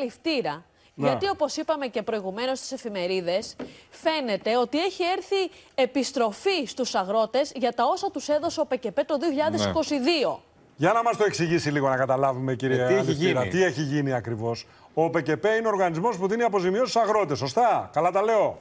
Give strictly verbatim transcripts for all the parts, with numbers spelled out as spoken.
Ληφτήρα. Ναι. Γιατί, όπως είπαμε και προηγουμένως στις εφημερίδες, φαίνεται ότι έχει έρθει επιστροφή στους αγρότες για τα όσα τους έδωσε ο ΠΚΠ το δύο χιλιάδες είκοσι δύο. Ναι. Για να μας το εξηγήσει λίγο, να καταλάβουμε, κύριε ε, Ληφτήρα, τι έχει γίνει ακριβώς. Ο ΠΚΠ είναι ο οργανισμός που δίνει αποζημιώσεις στους αγρότες, σωστά? Καλά τα λέω?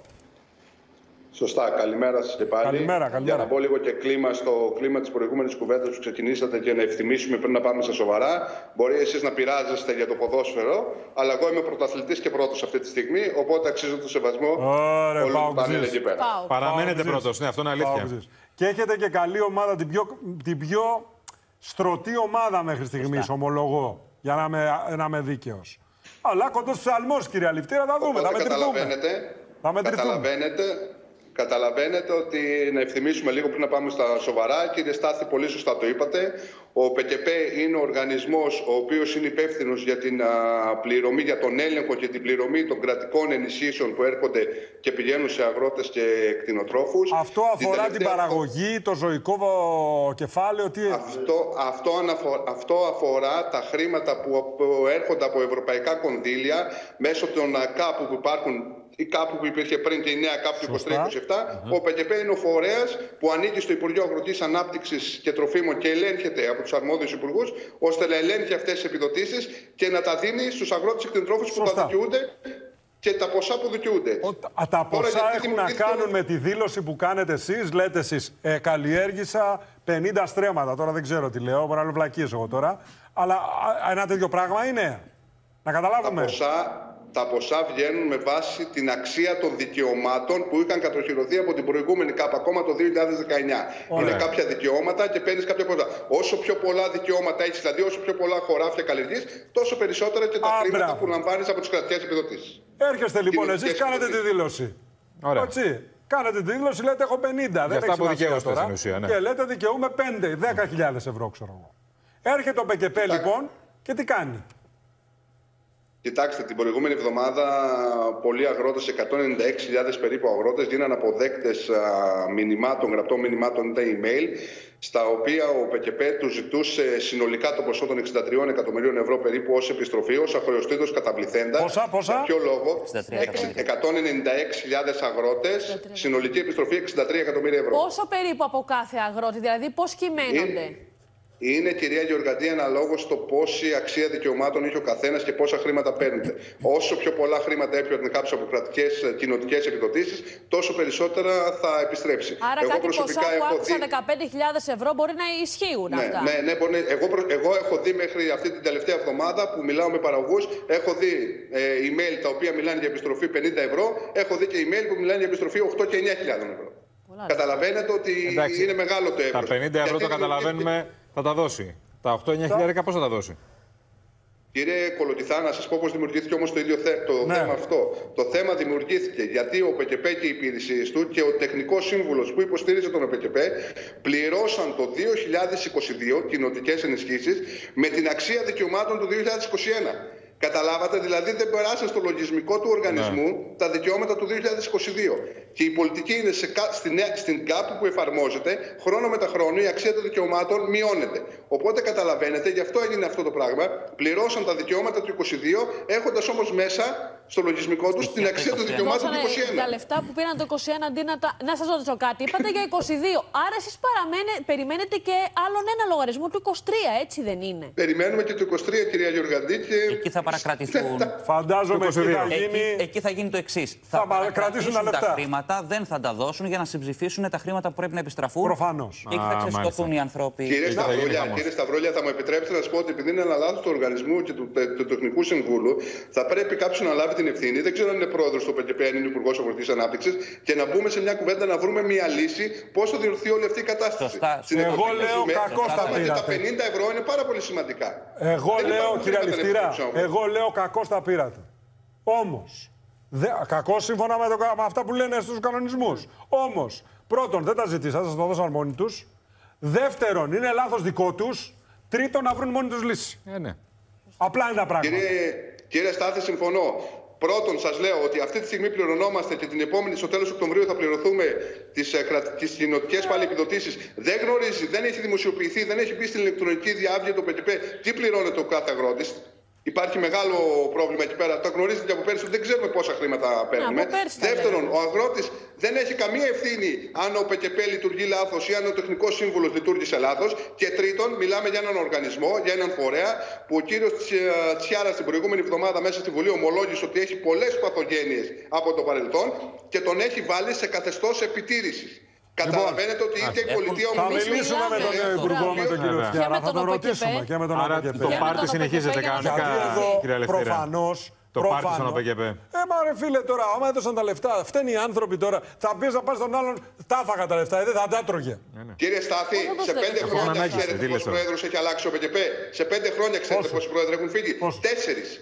Σωστά. Καλημέρα σας και πάλι. Καλημέρα, καλημέρα. Για να μπω λίγο και κλίμα στο κλίμα της προηγούμενης κουβέντας που ξεκινήσατε και να ευθυμίσουμε πριν να πάμε στα σοβαρά. Μπορεί εσείς να πειράζεστε για το ποδόσφαιρο, αλλά εγώ είμαι πρωταθλητής και πρώτος αυτή τη στιγμή, οπότε αξίζω το σεβασμό όλων που πάνε εκεί πέρα. Παραμένετε πρώτος, ναι, αυτό είναι αλήθεια. Πάω, και έχετε και καλή ομάδα, την πιο, την πιο στρωτή ομάδα μέχρι στιγμής, ομολογώ, για να είμαι, να είμαι δίκαιος. Αλλά κοντός ψαλμός, κύριε Ληφτήρα, θα δούμε, θα μετρηθούμε. Θα Καταλαβαίνετε. Καταλαβαίνετε ότι να ευθυμίσουμε λίγο πριν να πάμε στα σοβαρά. Κύριε Στάθη, πολύ σωστά το είπατε. Ο ΠΚΠ είναι ο οργανισμός ο οποίος είναι υπεύθυνος για την α, πληρωμή, για τον έλεγχο και την πληρωμή των κρατικών ενισχύσεων που έρχονται και πηγαίνουν σε αγρότες και κτηνοτρόφους. Αυτό αφορά την, την παραγωγή, το ζωικό κεφάλαιο, τι... Αυτό, αυτό, αναφο... αυτό αφορά τα χρήματα που έρχονται από ευρωπαϊκά κονδύλια μέσω των κάπου που υπάρχουν ή κάπου που υπήρχε πριν και η νέα κάπου του είκοσι τρία είκοσι επτά, mm-hmm. ο ΠΚΠ είναι ο φορέας που ανήκει στο Υπουργείο Αγροτικής Ανάπτυξης και Τροφίμων και ελέγχεται από τους αρμόδιους υπουργούς, ώστε να ελέγχει αυτές τις επιδοτήσεις και να τα δίνει στους αγρότες και κτηνοτρόφους που τα δικαιούνται και τα ποσά που δικαιούνται. Ο, τα ποσά Τώρα, έχουν να κάνουν το... με τη δήλωση που κάνετε εσείς. Λέτε εσείς, ε, καλλιέργησα πενήντα στρέμματα. Τώρα δεν ξέρω τι λέω, μπορεί να λέω βλακίες εγώ τώρα. Αλλά α, ένα τέτοιο πράγμα είναι. Να καταλάβουμε. Τα ποσά... Τα ποσά βγαίνουν με βάση την αξία των δικαιωμάτων που είχαν κατοχυρωθεί από την προηγούμενη ΚΑΠ ακόμα το δύο χιλιάδες δεκαεννιά. Ωραία. Είναι κάποια δικαιώματα και παίρνεις κάποια ποσά. Όσο πιο πολλά δικαιώματα έχεις, δηλαδή όσο πιο πολλά χωράφια καλλιεργείς, τόσο περισσότερα και τα Α, χρήματα μπράβο. που λαμβάνεις από τις κρατικές επιδοτήσεις. Έρχεστε λοιπόν εσείς, κάνετε τη δήλωση. Ωραία. Έτσι. Κάνετε τη δήλωση, λέτε έχω πενήντα. Δεν έχει σημασία τώρα. Ουσία, ναι. Και λέτε δικαιούμαι πέντε, δέκα χιλιάδες ευρώ, ξέρω εγώ. Έρχεται ο ΠΚΠ λοιπόν και τι κάνει? Κοιτάξτε, την προηγούμενη εβδομάδα πολλοί αγρότες, εκατόν ενενήντα έξι χιλιάδες περίπου αγρότες, γίνανε αποδέκτες μηνυμάτων, γραπτών μηνυμάτων ή τα email, στα οποία ο ΠΚΠ του ζητούσε συνολικά το ποσό των εξήντα τριών εκατομμυρίων ευρώ περίπου ως επιστροφή, ως αχρεωστήτως καταβληθέντα. Πόσα, πόσα? Για ποιο λόγο? εκατόν ενενήντα έξι χιλιάδες αγρότες, συνολική επιστροφή εξήντα τρία εκατομμύρια ευρώ. Πόσο περίπου από κάθε αγρότη, δηλαδή πώς κυμαίνονται? Είναι... Είναι, κυρία Γεωργαντή, αναλόγως στο πόση αξία δικαιωμάτων έχει ο καθένας και πόσα χρήματα παίρνετε. Όσο πιο πολλά χρήματα έπαιρνε κάποιος από κρατικές κοινοτικές επιδοτήσεις, τόσο περισσότερα θα επιστρέψει. Άρα εγώ κάτι ποσά που άκουσα δει... δεκαπέντε χιλιάδες ευρώ μπορεί να ισχύουν ναι, αυτά. Ναι, ναι, μπορεί... εγώ, εγώ έχω δει μέχρι αυτή την τελευταία εβδομάδα που μιλάω με παραγωγούς, έχω δει ε, email τα οποία μιλάνε για επιστροφή πενήντα ευρώ, έχω δει και email που μιλάνε για επιστροφή οκτώ και εννιά χιλιάδες ευρώ. Πολλά Καταλαβαίνετε ότι Εντάξει, είναι μεγάλο το εύρος. Τα πενήντα ευρώ το καταλαβαίνουμε. Θα τα δώσει. Τα οκτώ εννιά χιλιάρικα πώς θα τα δώσει? Κύριε Κολοτιθά, να σας πω πώς δημιουργήθηκε όμως το ίδιο θε... το ναι. θέμα αυτό. Το θέμα δημιουργήθηκε γιατί ο ΠΚΠ και οι υπηρεσίες του και ο τεχνικός σύμβουλος που υποστήριζε τον ΠΚΠ πληρώσαν το δύο χιλιάδες είκοσι δύο κοινοτικές ενισχύσεις με την αξία δικαιωμάτων του δύο χιλιάδες είκοσι ένα. Καταλάβατε, δηλαδή δεν περάσαν στο λογισμικό του οργανισμού ναι. τα δικαιώματα του δύο χιλιάδες είκοσι δύο. Και η πολιτική είναι σε, στην, στην ΚΑΠ που εφαρμόζεται, χρόνο μετά χρόνο η αξία των δικαιωμάτων μειώνεται. Οπότε καταλαβαίνετε, γι' αυτό έγινε αυτό το πράγμα. Πληρώσαν τα δικαιώματα του είκοσι δύο, έχοντας όμως μέσα στο λογισμικό τους την αξία των δικαιωμάτων του είκοσι ένα. Τα λεφτά που πήραν το είκοσι ένα αντί να τα. Να σας ρωτήσω κάτι, είπατε για είκοσι δύο. Άρα εσείς περιμένετε και άλλον ένα λογαριασμό του είκοσι τρία, έτσι δεν είναι? Περιμένουμε και το είκοσι τρία, κυρία Γεωργαντή. Και... Εκεί θα παρακρατηθούν. Φαντάζομαι ότι θα γίνει. Εκεί, εκεί θα γίνει το εξής. Θα, θα παρακρατήσουν τα λεφτά. Τα χρήματα δεν θα τα δώσουν για να συμψηφίσουν τα χρήματα που πρέπει να επιστραφούν. Προφανώς. Και εκεί θα ξεσκοτωθούν οι άνθρωποι. Κύριε Σταυρόλια, κύριε Σταυρόλια, θα μου επιτρέψετε να σας πω ότι επειδή είναι ένα λάθος του οργανισμού και του, του τεχνικού συμβούλου, θα πρέπει κάποιος να λάβει την ευθύνη. Δεν ξέρω αν είναι πρόεδρος του ΠΚΠ, αν είναι υπουργός Αγροτικής Ανάπτυξης, και να μπούμε σε μια κουβέντα να βρούμε μια λύση πώς θα διορθωθεί όλη αυτή η κατάσταση. Σωστά. Εγώ λέω κακώς τα πήρατε. Τα πενήντα ευρώ είναι πάρα πολύ σημαντικά. Εγώ λέω, κύριε Ληφτήρα, εγώ λέω κακώς τα πήρατε. Όμως, κακώς σύμφωνα με, το, με αυτά που λένε στους κανονισμούς. Όμως, πρώτον, δεν τα ζητήσατε, σας το δώσαν μόνοι τους. Δεύτερον, είναι λάθος δικό τους. Τρίτον, να βρουν μόνοι τους λύση. Ε, ναι. Απλά είναι τα πράγματα. Κύριε, κύριε Στάθη, συμφωνώ. Πρώτον, σας λέω ότι αυτή τη στιγμή πληρωνόμαστε και την επόμενη, στο τέλος Οκτωβρίου, θα πληρωθούμε τις, τις κοινοτικές πάλι επιδοτήσεις. Δεν γνωρίζει, δεν έχει δημοσιοποιηθεί, δεν έχει μπει στην ηλεκτρονική διάβγεια το ΠΚΠ τι πληρώνεται ο κάθε αγρότης. Υπάρχει μεγάλο πρόβλημα εκεί πέρα. Το γνωρίζετε και από πέρσι ότι δεν ξέρουμε πόσα χρήματα παίρνουμε. Ναι, Δεύτερον, ο αγρότης δεν έχει καμία ευθύνη αν ο ΠΚΠ λειτουργεί λάθος ή αν ο τεχνικός σύμβουλος λειτουργήσε λάθος. Και τρίτον, μιλάμε για έναν οργανισμό, για έναν φορέα που ο κύριος Τσιάρας την προηγούμενη εβδομάδα μέσα στη Βουλή ομολόγησε ότι έχει πολλές παθογένειες από το παρελθόν και τον έχει βάλει σε καθεστώς επιτήρησης. Καταλαβαίνετε ότι είτε η πολιτεία θα μιλήσουμε με τον Υπουργό, με τον κύριο Τσιάρα, θα τον ρωτήσουμε και με τον ΟΠΚΠ. Το πάρτι συνεχίζεται κανονικά, κύριε Ελευθερία. Προφανώς. Το πάρτι στον ΟΠΚΠ. Ε, μα ρε φίλε τώρα, άμα έδωσαν τα λεφτά, φταίνει οι άνθρωποι τώρα. Θα πει να πα στον άλλον, τα έφαγα τα λεφτά, δεν θα τα έτρωγε. Κύριε Στάθη, σε πέντε χρόνια ξέρετε πόσοι πρόεδρους έχει αλλάξει ο ΠΚΠ. Σε πέντε χρόνια ξέρετε πόσοι πρόεδροι έχουν φύγει. Τέσσερις.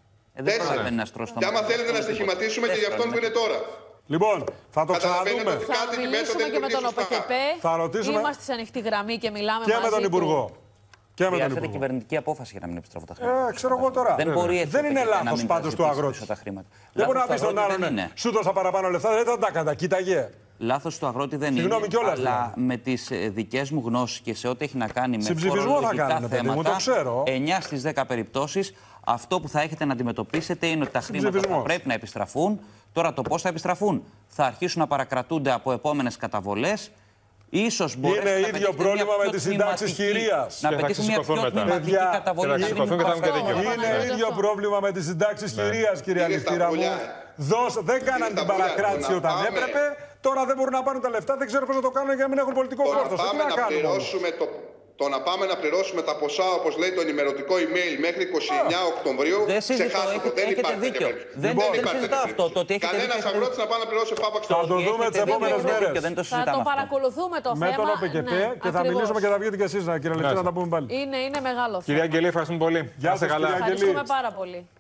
Και άμα θέλετε να στοιχηματίσουμε και για αυτόν που είναι τώρα. Λοιπόν, θα το ξαναδούμε. Θα μιλήσουμε και με τον ΟΠΚΠ. Θα ρωτήσουμε. Είμαστε σε ανοιχτή γραμμή και μιλάμε και μαζί με τον Υπουργό. Και με τον Χρειάζεται κυβερνητική απόφαση για να μην επιστρέφω τα χρήματα. Ε, ξέρω εγώ τώρα. Δεν, μπορεί δεν είναι λάθος πάντως του αγρότη. Δεν μπορεί να πει στον άλλον, σου δώσα παραπάνω λεφτά, δεν θα τα έκανα. Κοίταγε. Λάθος του αγρότη δεν Συγγνώμη είναι. Κιόλας, αλλά ναι. με τις δικές μου γνώσεις και σε ό,τι έχει να κάνει με φορολογικά θέματα, εννιά στις δέκα περιπτώσεις, αυτό που θα έχετε να αντιμετωπίσετε είναι ότι τα χρήματα θα πρέπει να επιστραφούν. Τώρα το πώς θα επιστραφούν θα αρχίσουν να παρακρατούνται από επόμενες καταβολές. Ίσως είναι να ίδιο πρόβλημα με τις συντάξεις χειρίας. Να πετύχουν μια πιο τμηματική καταβολή. Είναι ίδιο πρόβλημα με τις συντάξεις χειρίας, κύριε Αληστήρα μου. Δεν κάναν την παρακράτηση όταν έπρεπε. Τώρα δεν μπορούν να πάρουν τα λεφτά. Δεν ξέρω πώς να το κάνουν για να μην έχουν πολιτικό κόστος. Τι να κάνουμε. Το να πάμε να πληρώσουμε τα ποσά, όπως λέει το ενημερωτικό email, μέχρι είκοσι εννέα Οκτωβρίου, ξεχάστε το. Δεν υπάρχει δίκιο. Δεν συζητάω αυτό. Κανένας αγρότης να πάει να πληρώσει φάπαξ. Θα το δούμε τις επόμενες μέρες. Θα το παρακολουθούμε το θέμα. Με τον ΟΠΚΠ και θα μιλήσουμε και θα βγείτε και εσείς, κύριε Λευτή, να τα πούμε πάλι. Είναι μεγάλο θέμα. Κυρία Αγγελή, ευχαριστούμε πολύ. Γεια σας, κύριε Αγγελή. Ευχαριστούμε πάρα πολύ.